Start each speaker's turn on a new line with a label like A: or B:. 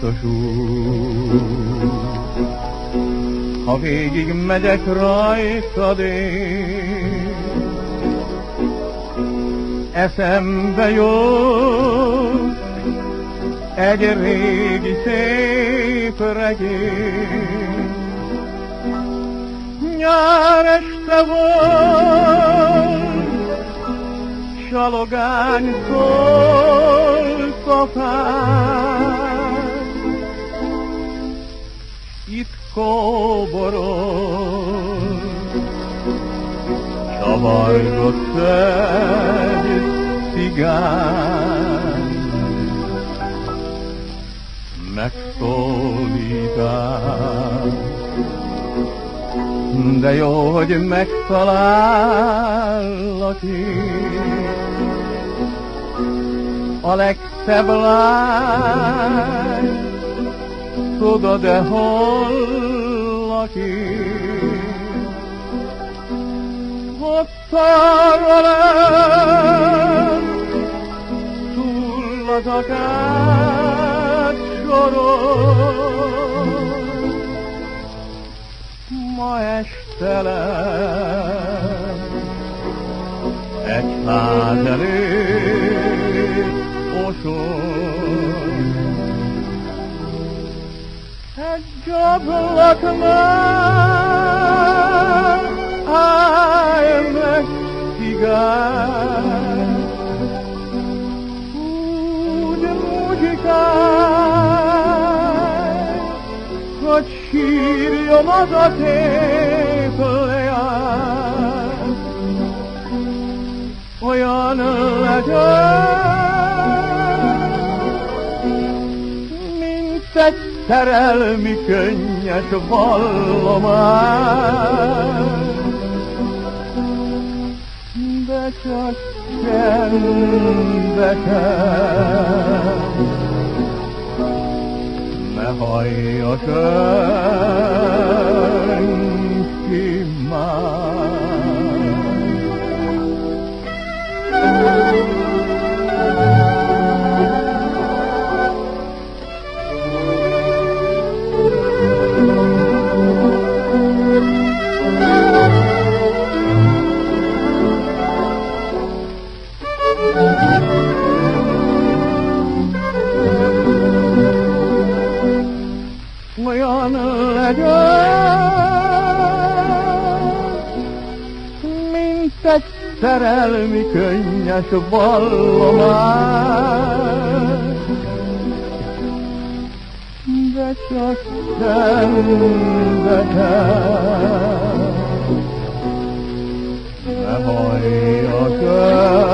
A: biztos út. Ha végig megyek rajtad én, eszembe jut egy régi szép regény. Nyár este volt, csalogány szólt a fán, itt kóborol, csavargott egy cigány, megszólítál. De jó, hogy megtalállak én, a legszebb lány, tudod-e, hol lakik? Ott arra lent, túl az akár soron, ma este lesz egy ház előtt oson. Egy ablaknál állj meg, cigány, úgy muzsikálj, hogy sírjon az a szép leány. Olyan legyen, mint egy szerelmi könnyes vallomány, de csak csendesen, ne hallja senki más. Olyan legyen, mint egy szerelmi könnyes vallomány, de csak csendesen, ne hallja senki.